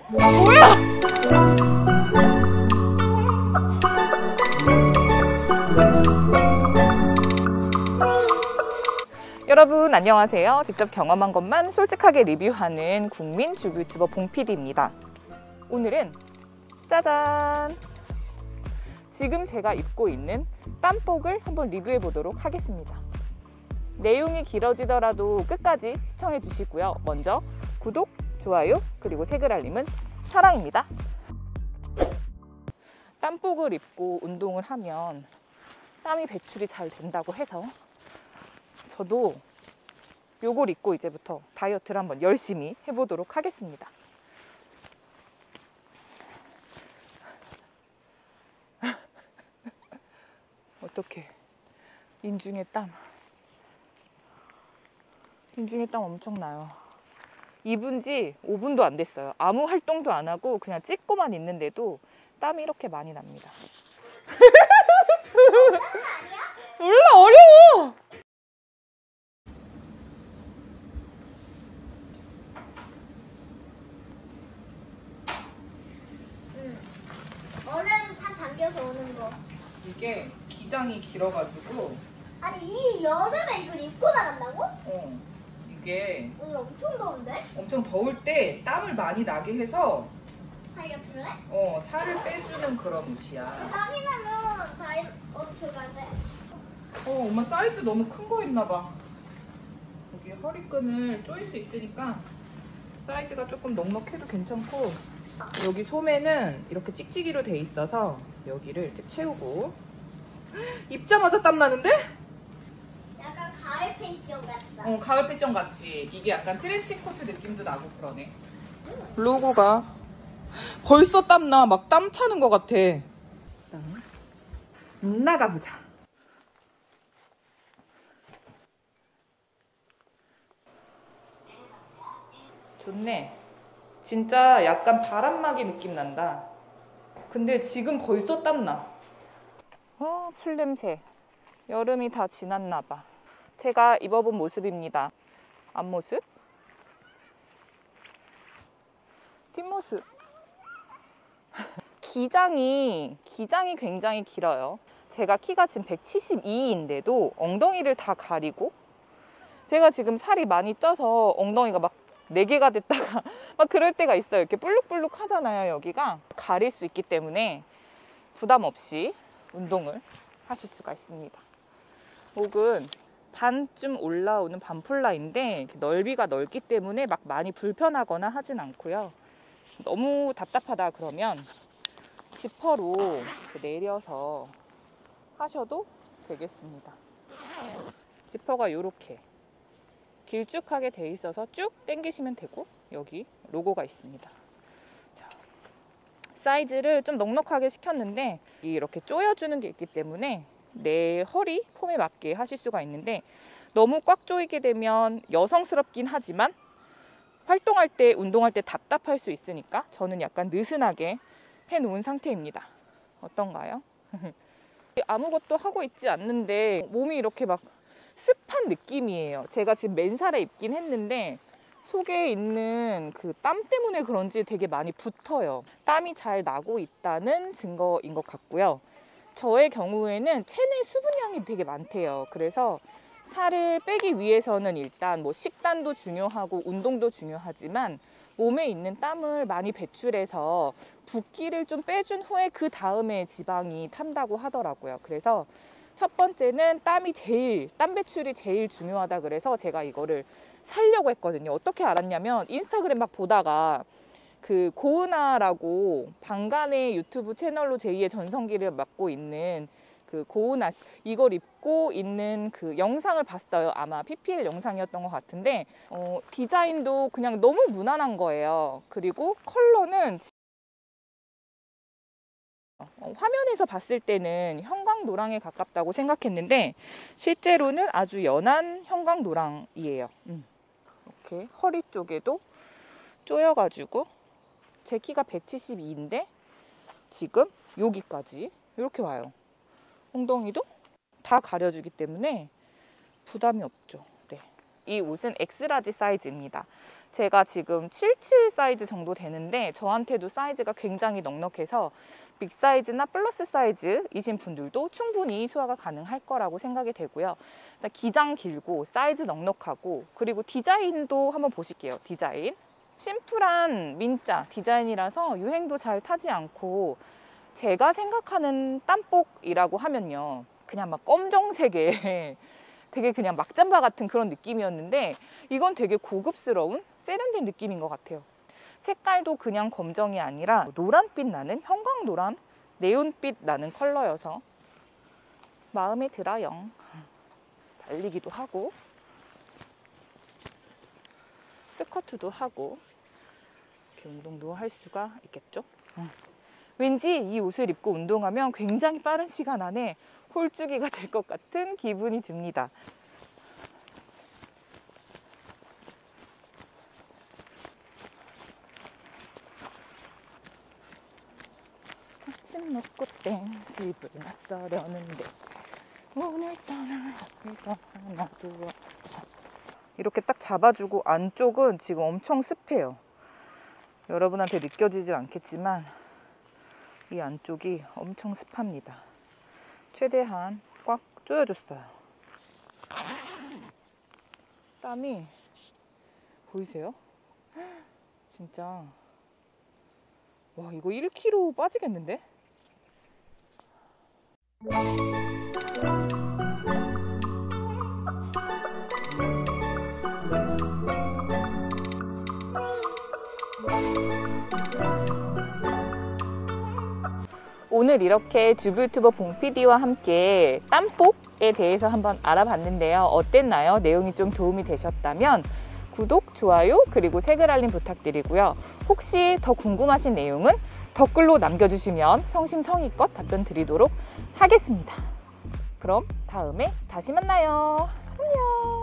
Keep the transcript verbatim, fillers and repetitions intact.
뭐야? 여러분 안녕하세요. 직접 경험한 것만 솔직하게 리뷰하는 국민 주부 유튜버 봉피디입니다. 오늘은 짜잔! 지금 제가 입고 있는 땀복을 한번 리뷰해 보도록 하겠습니다. 내용이 길어지더라도 끝까지 시청해 주시고요. 먼저 구독, 좋아요, 그리고 색을 알림은 사랑입니다. 땀복을 입고 운동을 하면 땀이 배출이 잘 된다고 해서 저도 요걸 입고 이제부터 다이어트를 한번 열심히 해보도록 하겠습니다. 어떡해. 인중에 땀. 인중에 땀 엄청 나요. 입은 지 오 분도 안 됐어요. 아무 활동도 안 하고 그냥 찍고만 있는데도 땀이 이렇게 많이 납니다. 몰라, 어려워! 얼음 다 당겨서 오는 거. 이게 기장이 길어가지고. 아니 이 여름에 이걸 입고 나간다고? 어. 이게 오늘 엄청 더운데? 엄청 더울 때 땀을 많이 나게 해서 다이어트를 해? 어, 살을 빼주는 그런 옷이야. 땀이 나면 다이어트가 돼? 어, 엄마 사이즈 너무 큰 거 입나봐. 여기 허리끈을 조일 수 있으니까 사이즈가 조금 넉넉해도 괜찮고, 여기 소매는 이렇게 찍찍이로 돼 있어서 여기를 이렇게 채우고. 입자마자 땀 나는데? 약간 가을 패션 같다. 어, 가을 패션 같지? 이게 약간 트렌치 코트 느낌도 나고 그러네. 로고가 벌써 땀나. 막 땀 차는 것 같아. 일단 나가보자. 좋네. 진짜 약간 바람막이 느낌 난다. 근데 지금 벌써 땀나. 어, 풀냄새. 여름이 다 지났나봐. 제가 입어본 모습입니다. 앞모습, 뒷모습. 기장이 기장이 굉장히 길어요. 제가 키가 지금 백칠십이인데도 엉덩이를 다 가리고, 제가 지금 살이 많이 쪄서 엉덩이가 막 네 개가 됐다가 막 그럴 때가 있어요. 이렇게 불룩불룩 하잖아요. 여기가 가릴 수 있기 때문에 부담 없이 운동을 하실 수가 있습니다. 목은 반쯤 올라오는 반폴라인데 넓이가 넓기 때문에 막 많이 불편하거나 하진 않고요. 너무 답답하다 그러면 지퍼로 내려서 하셔도 되겠습니다. 지퍼가 이렇게 길쭉하게 돼 있어서 쭉 당기시면 되고, 여기 로고가 있습니다. 자, 사이즈를 좀 넉넉하게 시켰는데 이렇게 조여주는 게 있기 때문에 내 허리 폼에 맞게 하실 수가 있는데, 너무 꽉 조이게 되면 여성스럽긴 하지만 활동할 때, 운동할 때 답답할 수 있으니까 저는 약간 느슨하게 해놓은 상태입니다. 어떤가요? 아무것도 하고 있지 않는데 몸이 이렇게 막 습한 느낌이에요. 제가 지금 맨살에 입긴 했는데 속에 있는 그 땀 때문에 그런지 되게 많이 붙어요. 땀이 잘 나고 있다는 증거인 것 같고요. 저의 경우에는 체내 수분량이 되게 많대요. 그래서 살을 빼기 위해서는 일단 뭐 식단도 중요하고 운동도 중요하지만 몸에 있는 땀을 많이 배출해서 붓기를 좀 빼준 후에 그 다음에 지방이 탄다고 하더라고요. 그래서 첫 번째는 땀이 제일, 땀 배출이 제일 중요하다 그래서 제가 이거를 사려고 했거든요. 어떻게 알았냐면 인스타그램 막 보다가 그 고은아라고 방간의 유튜브 채널로 제이의 전성기를 맡고 있는 그 고은아 씨, 이걸 입고 있는 그 영상을 봤어요. 아마 피피엘 영상이었던 것 같은데 어, 디자인도 그냥 너무 무난한 거예요. 그리고 컬러는 어, 화면에서 봤을 때는 형광노랑에 가깝다고 생각했는데 실제로는 아주 연한 형광노랑이에요. 음. 이렇게 허리 쪽에도 조여가지고, 제 키가 백칠십이인데 지금 여기까지 이렇게 와요. 엉덩이도 다 가려주기 때문에 부담이 없죠. 네. 이 옷은 엑스라지 사이즈입니다. 제가 지금 칠십칠 사이즈 정도 되는데 저한테도 사이즈가 굉장히 넉넉해서 빅 사이즈나 플러스 사이즈이신 분들도 충분히 소화가 가능할 거라고 생각이 되고요. 기장 길고 사이즈 넉넉하고 그리고 디자인도 한번 보실게요. 디자인. 심플한 민자 디자인이라서 유행도 잘 타지 않고 제가 생각하는 땀복이라고 하면요. 그냥 막 검정색에 되게 그냥 막잠바 같은 그런 느낌이었는데 이건 되게 고급스러운 세련된 느낌인 것 같아요. 색깔도 그냥 검정이 아니라 노란빛 나는 형광노란 네온빛 나는 컬러여서 마음에 들어요. 달리기도 하고 스커트도 하고 이렇게 운동도 할 수가 있겠죠. 응. 왠지 이 옷을 입고 운동하면 굉장히 빠른 시간 안에 홀쭉이가 될 것 같은 기분이 듭니다. 아침 먹고 땡집을 나서려는데 오늘따라 이거 하나 두어 이렇게 딱 잡아주고 안쪽은 지금 엄청 습해요. 여러분한테 느껴지진 않겠지만 이 안쪽이 엄청 습합니다. 최대한 꽉 조여줬어요. 땀이 보이세요? 진짜 와 이거 일 킬로그램 빠지겠는데? 오늘 이렇게 주부 유튜버 봉피디와 함께 땀복에 대해서 한번 알아봤는데요. 어땠나요? 내용이 좀 도움이 되셨다면 구독, 좋아요, 그리고 색을 알림 부탁드리고요. 혹시 더 궁금하신 내용은 댓글로 남겨주시면 성심성의껏 답변 드리도록 하겠습니다. 그럼 다음에 다시 만나요. 안녕.